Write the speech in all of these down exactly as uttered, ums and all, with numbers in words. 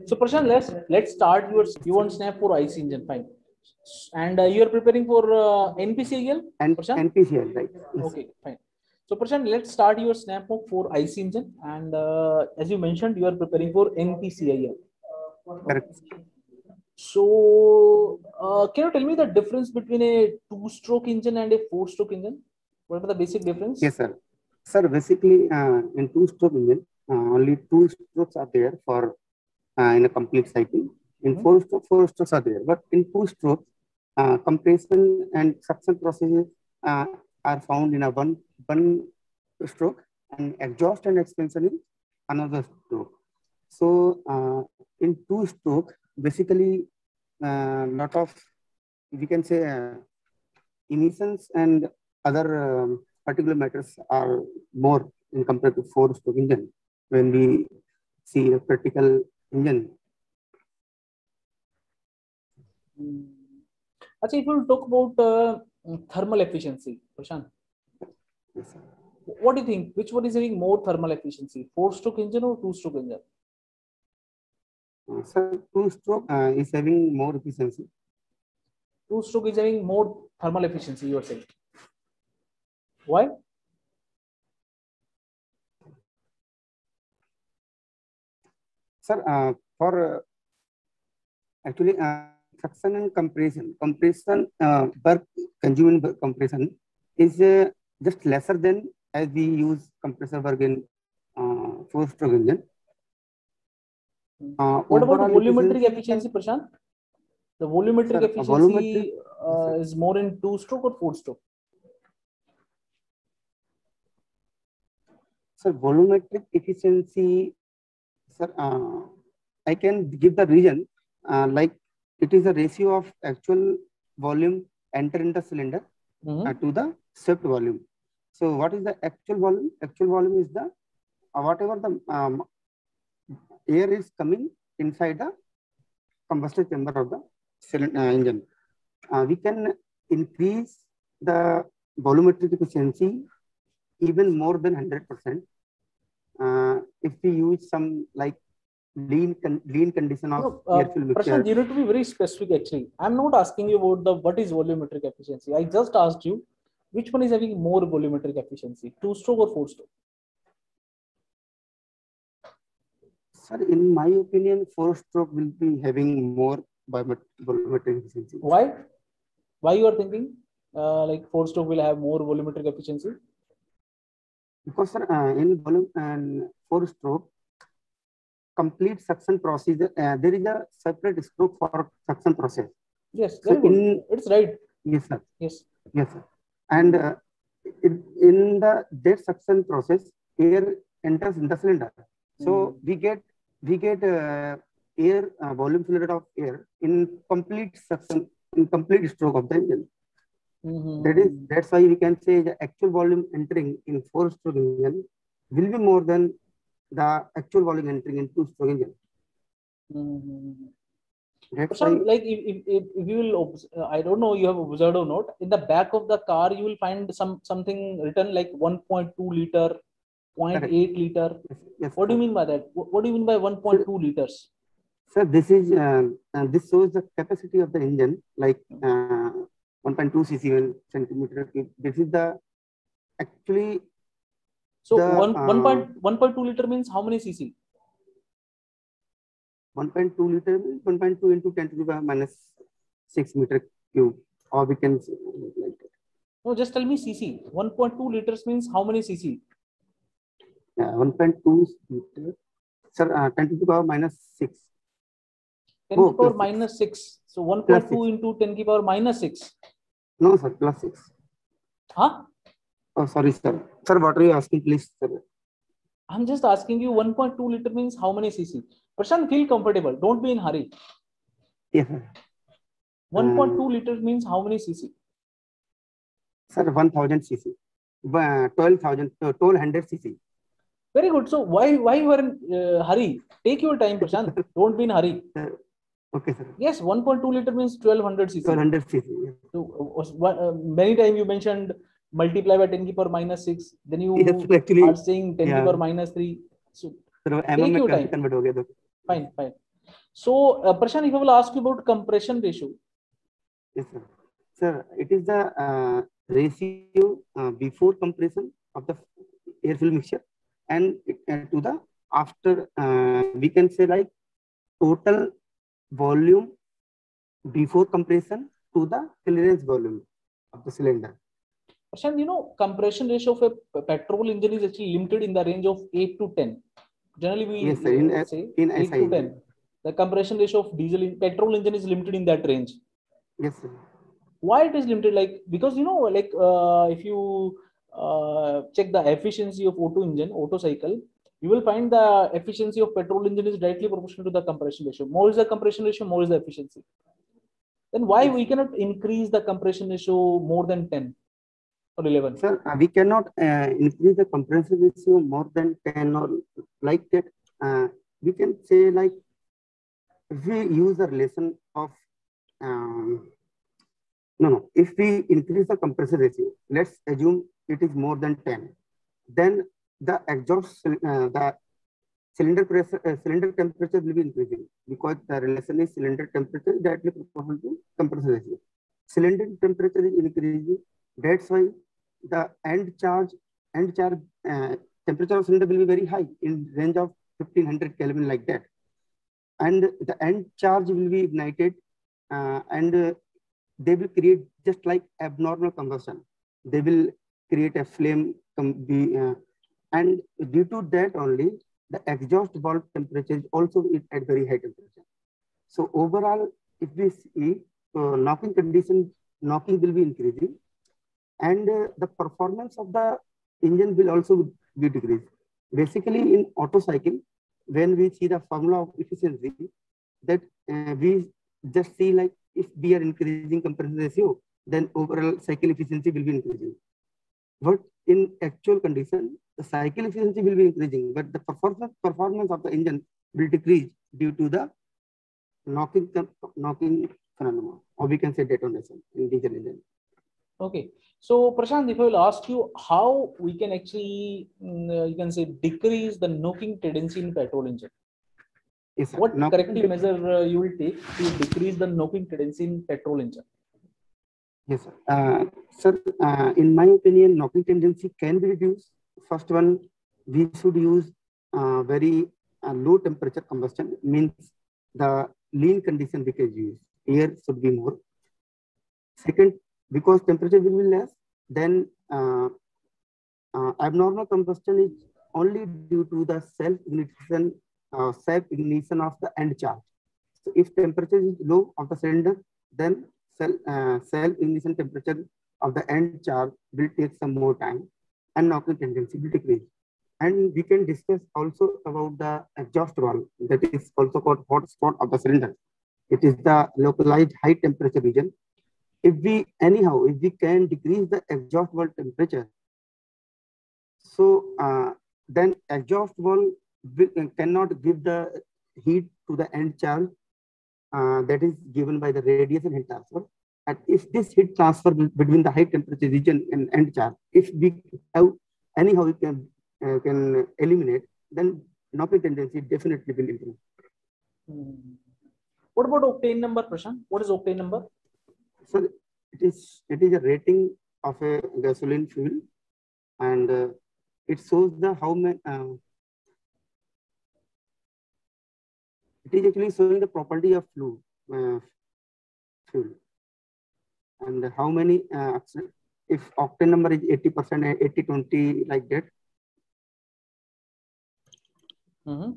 So Prashant, let's let's start your you want Snap for I C engine, fine. And uh, you are preparing for uh, N P C L, and Prashant? N P C L, right? Yes. Okay, fine. So Prashant, let's start your Snap for I C engine, and uh, as you mentioned, you are preparing for N P C I L. Correct. So uh, can you tell me the difference between a two-stroke engine and a four-stroke engine? What are the basic difference? Yes, sir. Sir, basically, uh, in two-stroke engine, uh, only two strokes are there for uh, in a complete cycle. In mm-hmm. four-stroke, four strokes are there. But in two-stroke, uh, compression and suction processes uh, are found in a one one stroke, and exhaust and expansion in another stroke. So uh, in two-stroke, basically, a uh, lot of we can say uh, emissions and other um, particular matters are more in compared to four-stroke engine when we see a practical engine. Hmm. Actually, if you talk about uh, thermal efficiency, Prashant, yes, sir. What do you think? Which one is having more thermal efficiency, four-stroke engine or two-stroke engine? Uh, sir, two-stroke uh, is having more efficiency. Two-stroke is having more thermal efficiency, you are saying. Why? Sir, uh, for uh, actually uh, suction and compression, compression uh, work consuming compression is uh, just lesser than as we use compressor work in uh, four-stroke engine. Uh, what about volumetric efficiency, Prashant? The volumetric sir, efficiency volumetric, uh, is more in two-stroke or four-stroke? So volumetric efficiency, sir, uh, I can give the reason uh, like it is a ratio of actual volume enter in the cylinder mm-hmm. uh, to the swept volume. So what is the actual volume? Actual volume is the uh, whatever the um, air is coming inside the combustion chamber of the cylinder, uh, engine. Uh, we can increase the volumetric efficiency even more than one hundred percent uh, if we use some like lean con lean condition of no, uh, Prashant, you need to be very specific actually. I'm not asking you about the what is volumetric efficiency. I just asked you which one is having more volumetric efficiency, two-stroke or four-stroke? Sir, in my opinion, four-stroke will be having more volumetric efficiency. Why? Why you are thinking uh, like four-stroke will have more volumetric efficiency? Because sir, uh, in volume and four-stroke, complete suction procedure, uh, there is a separate stroke for suction process. Yes, very so good. In, it's right. Yes, sir. Yes. Yes, sir. And uh, in, in the that suction process, air enters in the cylinder. So mm. we get we get uh, air uh, volume fluid of air in complete suction, in complete stroke of the engine. Mm-hmm. That is that's why we can say the actual volume entering in four-stroke engine will be more than the actual volume entering in two-stroke engine. Mm-hmm. That's why, like if, if, if you will, uh, I don't know you have observed or not, in the back of the car you will find some something written like one point two liter, zero point eight liter. Yes, yes, what do you mean by that? What, what do you mean by one point two liters? Sir, this is uh, uh, this shows the capacity of the engine, like uh, one point two cc centimeter cube. This is the actually. So the, one uh, one point one point two liter means how many cc? one point two liter means one point two into ten to the power minus six meter cube, or we can say like that. No, just tell me cc. one point two liters means how many cc? Yeah, one point two liter. Sir, uh, ten to the power minus six. ten to the power minus six. So one point two into ten to the power minus six. No, sir, plus six. Huh? Oh, sorry, sir. Sir, what are you asking, please, sir? I'm just asking you one point two liter means how many cc? Prashant, feel comfortable. Don't be in hurry. Yes, sir. one point two um, liters means how many cc? Sir, one thousand cc. twelve thousand, twelve hundred cc. Very good. So why why you are in uh, hurry? Take your time, Prashant. Don't be in hurry. Okay, sir. Yes, one point two liter means twelve hundred cc. twelve hundred cc. Yes. So uh, many times you mentioned multiply by ten to the power minus six. Then you yes, actually, are saying ten yeah. to the power minus three. So sir, take your time. Convert ho gaya, fine, fine. So, uh, Prashant, if I will ask you about compression ratio. Yes, sir. Sir, it is the uh, ratio uh, before compression of the air fuel mixture and uh, to the after, uh, we can say like total volume before compression to the clearance volume of the cylinder. Prashant, you know, compression ratio of a petrol engine is actually limited in the range of eight to ten. Generally, we yes, sir. In, uh, say in eight to ten. The compression ratio of diesel in petrol engine is limited in that range. Yes, sir. Why it is limited? Like, because you know, like uh, if you uh, check the efficiency of Otto engine, Otto cycle, you will find the efficiency of petrol engine is directly proportional to the compression ratio. More is the compression ratio, more is the efficiency. Then why yes. we cannot increase the compression ratio more than ten or eleven? Sir, uh, we cannot uh, increase the compression ratio more than ten or like that. Uh, we can say like if we use the relation of um, no, no. If we increase the compressor ratio, let's assume it is more than ten, then the exhaust, uh, the cylinder pressure, uh, cylinder temperature will be increasing because the relation is cylinder temperature directly proportional to compressor ratio. Cylinder temperature is increasing. That's why the end charge, end charge uh, temperature of cylinder will be very high in range of fifteen hundred Kelvin like that. And the end charge will be ignited uh, and uh, they will create just like abnormal combustion. They will create a flame be, uh, and due to that only the exhaust valve temperature is also at very high temperature. So overall, if we see uh, knocking condition, knocking will be increasing and uh, the performance of the engine will also be decreased. Basically in Otto cycle, when we see the formula of efficiency, that uh, we just see like if we are increasing compression ratio, then overall cycle efficiency will be increasing. But in actual condition, the cycle efficiency will be increasing, but the performance performance of the engine will decrease due to the knocking knocking phenomenon, or we can say detonation in diesel engine. Okay, so Prashant, if I will ask you how we can actually, uh, you can say, decrease the knocking tendency in petrol engine. Yes, what knocking corrective measure uh, you will take to decrease the knocking tendency in petrol engine? Yes, sir. Uh, sir, uh, in my opinion, knocking tendency can be reduced. First one, we should use uh, very uh, low temperature combustion, means the lean condition we can use. Air should be more. Second, because temperature will be less, then uh, uh, abnormal combustion is only due to the self-ignition uh, self-ignition of the end charge. So if temperature is low of the cylinder, then self, uh, self-ignition temperature of the end charge will take some more time and knocking tendency will decrease. And we can discuss also about the exhaust valve that is also called hot spot of the cylinder. It is the localized high temperature region. If we anyhow, if we can decrease the exhaust valve temperature, so uh, then exhaust valve will, uh, cannot give the heat to the end charge uh, that is given by the radiation heat transfer. And if this heat transfer between the high temperature region and end charge, if we have anyhow we can uh, can eliminate, then knocking tendency definitely will improve. Hmm. What about octane number, Prashant? What is octane number? So it is it is a rating of a gasoline fuel, and uh, it shows the how many. Uh, it is actually showing the property of fuel, uh, fuel, and how many. Uh, if octane number is eighty percent, eighty twenty like that. Mm-hmm.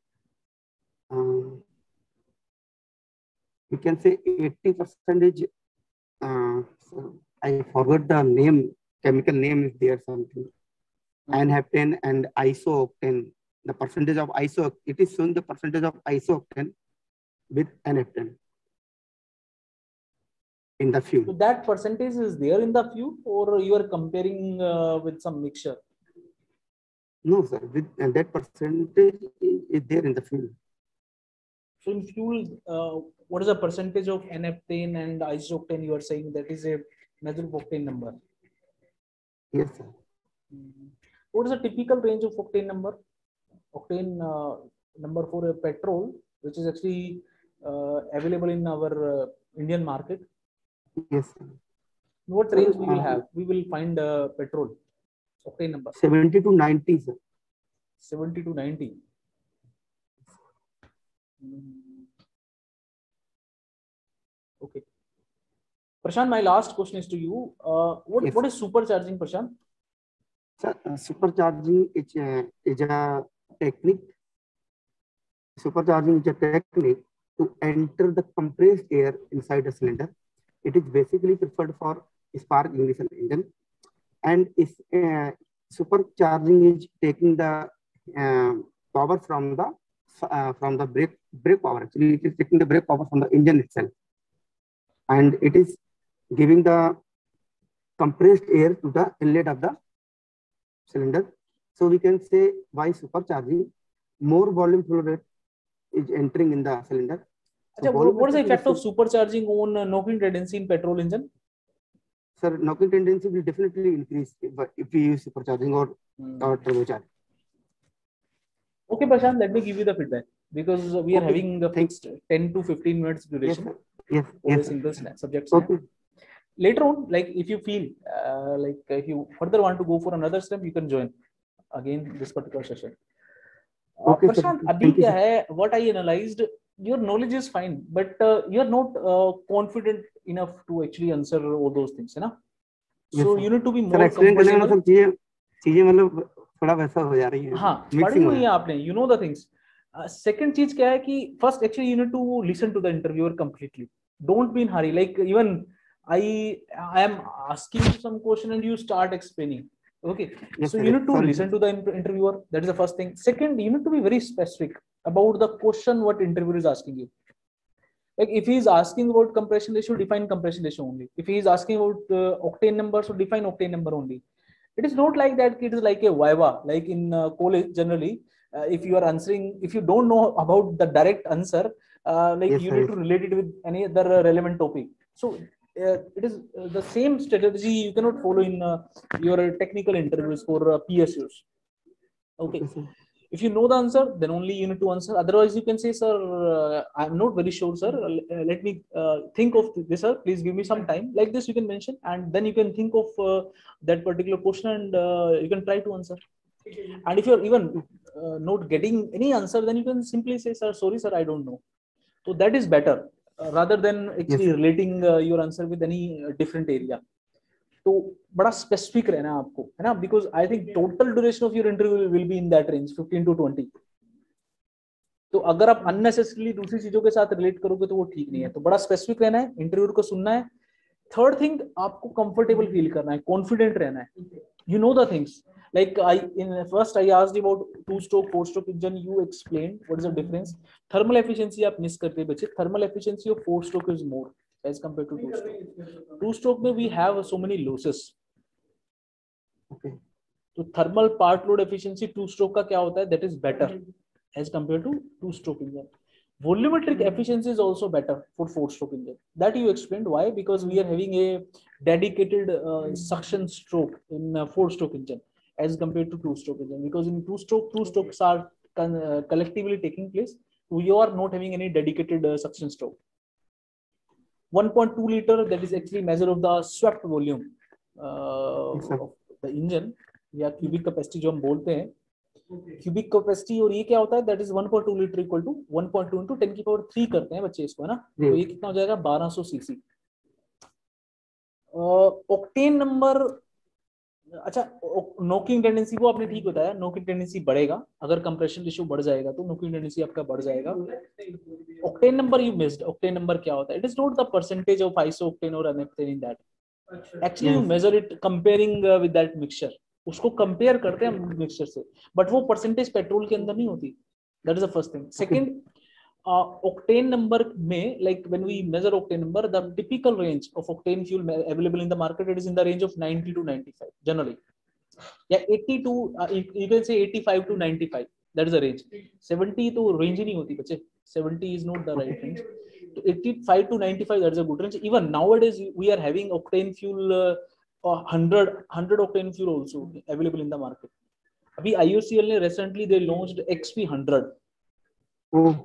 Um, you can say eighty percentage. Uh, so I forgot the name. Chemical name is there something. Mm-hmm. Anheptane and isooctane. The percentage of iso, it is showing the percentage of isooctane with anheptane in the fuel. So that percentage is there in the fuel, or you are comparing uh, with some mixture? No, sir. With and that percentage is, is there in the fuel. So in fuel, uh, what is the percentage of anheptane and isooctane you are saying that is a measure of octane number? Yes, sir. Mm-hmm. What is the typical range of octane number? Octane uh, number for a petrol which is actually uh, available in our uh, Indian market. Yes, sir. What range we will have? We will find uh, petrol octane number seventy to ninety, sir. seventy to ninety. Mm. Okay. Prashant, my last question is to you. Uh, what, Yes. what is supercharging, Prashant? Sir, uh, supercharging is a, is a technique. Supercharging is a technique to enter the compressed air inside a cylinder. It is basically preferred for spark ignition engine, and is uh, supercharging is taking the uh, power from the uh, from the brake brake power. Actually, it is taking the brake power from the engine itself, and it is giving the compressed air to the inlet of the cylinder. So we can say by supercharging, more volume flow rate is entering in the cylinder. So Achha, what is the effect of supercharging on uh, knocking tendency in petrol engine? Sir, knocking tendency will definitely increase if, if we use supercharging or, hmm. or turbocharging. Okay, Prashant, let me give you the feedback, because we are okay. having the fixed ten to fifteen minutes duration. Yes, yes, for yes, a single snap, subject snap. Okay. Later on, like if you feel uh, like if you further want to go for another step, you can join again this particular session. Uh, okay, Prashant, abhi kya hai, what I analyzed, your knowledge is fine, but uh, you are not uh, confident enough to actually answer all those things, है ना? So yes, you need to be more comfortable. चीजें मतलब थोड़ा वैसा हो जा रही है. हाँ, पढ़ी हुई है आपने, you know the things. Uh, second चीज क्या है कि first actually you need to listen to the interviewer completely. Don't be in hurry. Like even I I am asking you some question and you start explaining. Okay, yes, so you need to sorry. listen to the interviewer. That is the first thing. Second, you need to be very specific about the question what interviewer is asking you. Like if he is asking about compression ratio, define compression ratio only. If he is asking about uh, octane number, so define octane number only. It is not like that. It is like a viva, like in uh, college generally. Uh, if you are answering, if you don't know about the direct answer, uh, like yes, you need to relate it with any other uh, relevant topic. So uh, it is uh, the same strategy you cannot follow in uh, your technical interviews for uh, P S Us. Okay. If you know the answer, then only you need to answer. Otherwise, you can say, sir, uh, I'm not very sure, sir. Uh, let me uh, think of this, sir. Please give me some time. Like this, you can mention, and then you can think of uh, that particular question, and uh, you can try to answer. And if you're even uh, not getting any answer, then you can simply say, sir, sorry, sir, I don't know. So that is better uh, rather than actually yes, relating uh, your answer with any uh, different area. तो बड़ा specific रहना है आपको, है ना, because I think total duration of your interview will be in that range fifteen to twenty. तो अगर आप अननेसेसरीली दूसरी चीजों के साथ रिलेट करोगे तो वो ठीक नहीं है. तो बड़ा स्पेसिफिक रहना है, इंटरव्यू को सुनना है. थर्ड थिंग, आपको कंफर्टेबल फील करना है, कॉन्फिडेंट रहना है. You know the things. Like I in first I asked about two stroke four stroke engine, you explained what is the difference. Thermal efficiency आप मिस करते बच्चे. Thermal efficiency of four stroke is more as compared to two stroke. Two stroke में we have so many losses. Okay. तो thermal part load efficiency two stroke का क्या होता है? That is better as compared to two stroke engine. Volumetric efficiency is also better for four stroke engine. That you explained. Why? Because we are having a dedicated uh, suction stroke in uh, four stroke engine as compared to two stroke engine. Because in two stroke, two strokes are con uh, collectively taking place. You are not having any dedicated uh, suction stroke. one point two liter, that is actually measure of the swept volume uh, yes, of the engine, या cubic capacity जो हम बोलते हैं. Cubic capacity और ये क्या होता है? That is one point two liter equal to one point two into ten की power three करते हैं बच्चे इसको, है ना. तो ये कितना हो जाएगा? बारह सौ सीसी. ऑक्टेन नंबर, अच्छा, नोकिंग टेंडेंसी वो आपने ठीक बताया. नोकिंग टेंडेंसी बढ़ेगा अगर कंप्रेशन रेशियो बढ़ जाएगा, तो नोकिंग टेंडेंसी आपका बढ़ जाएगा. Octane number you missed. Octane number क्या होता है? It is not the percentage of iso octane और n octane in that. Actually you measure it comparing with that mixture. उसको कंपेयर करते हैं मिक्सचर से, बट वो परसेंटेज पेट्रोल के अंदर नहीं होती. That is the first thing. Second, octane number में, like when we measure octane number, the typical range of octane fuel available in the market, it is in the range of ninety to ninety-five generally. Yeah, eighty to uh, you can say eighty-five to ninety-five. That is the range. seventy तो range ही नहीं होती बच्चे. seventy is not the right range. So eighty-five to ninety-five, that is a good range. Even nowadays we are having octane fuel uh, one hundred one hundred octane fuel also available in the market. अभी I O C L ने recently they launched X P one hundred. Oh.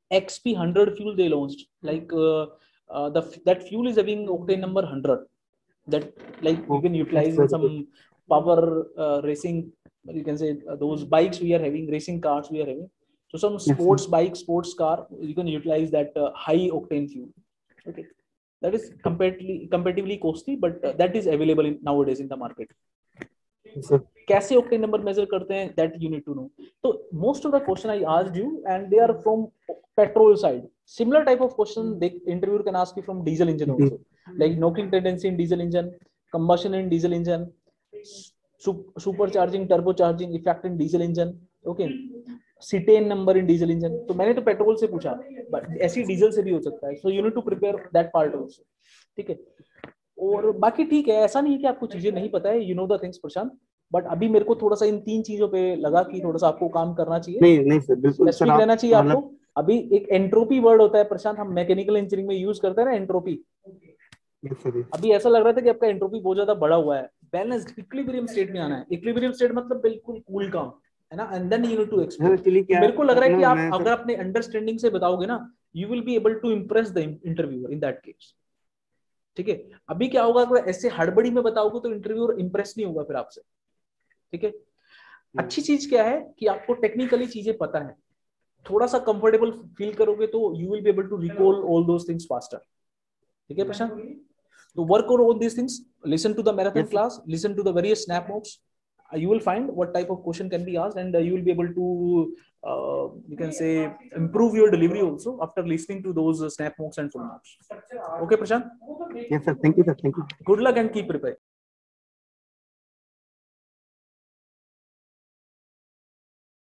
X P one hundred fuel they launched, like uh, uh, the that fuel is having octane number one hundred, that like you can utilize in some power uh, racing, you can say uh, those bikes we are having, racing cars we are having. So some sports yes, bike, sports car, you can utilize that uh, high octane fuel. Okay, that is comparatively comparatively costly, but uh, that is available in, nowadays in the market. So, कैसे octane number measure करते हैं, that you need to know. So most of the question I asked you, and they are from petrol side. Similar type of question the interviewer can ask you from diesel engine also, like knocking tendency in diesel engine, combustion in diesel engine, supercharging, turbocharging effect in diesel engine. Okay, cetane number in diesel engine. तो मैंने तो petrol से पूछा, but ऐसी diesel से भी हो सकता है. So you need to prepare that part also. ठीक है. और बाकी ठीक है, ऐसा नहीं है कि आपको चीजें नहीं पता है, you know the things Prashant, but अभी मेरे को थोड़ा सा इन तीन चीजों पे लगा कि थोड़ा सा आपको काम करना चाहिए. नहीं नहीं सर, बिल्कुल स्पेसिफिक रहना चाहिए आपको. अभी एक एंट्रोपी वर्ड होता है प्रशांत, हम मैकेनिकल इंजीनियरिंग में यूज करते हैं ना, एंट्रोपी. अभी ऐसा लग रहा था कि आपका एंट्रोपी बहुत ज्यादा बड़ा हुआ है. बैलेंस्ड इक्विलिब्रियम स्टेट में आना है. इक्विलिब्रियम स्टेट मतलब बिल्कुल कूल काम है ना, and then you need to explain. मेरे को लग रहा है कि आप अगर अपने अंडरस्टैंडिंग से बताओगे ना, you will be able to impress the interviewer in that case. ठीक है. अभी क्या होगा, अगर ऐसे हड़बड़ी में बताओगे तो इंटरव्यूअर इंप्रेस नहीं होगा फिर आपसे. ठीक है. अच्छी चीज क्या है कि आपको टेक्निकली चीजें पता है, थोड़ा सा कंफर्टेबल फील करोगे तो you will be able to recall all those things faster. ठीक है प्रशांत. तो work on all these things, listen to the marathon class, listen to the various snap notes. You will find what type of question can be asked, and uh, you will be able to uh, you can say improve your delivery also after listening to those uh, snap notes and full notes. Okay Prashant? Yes sir, thank you sir, thank you. Good luck and keep preparing.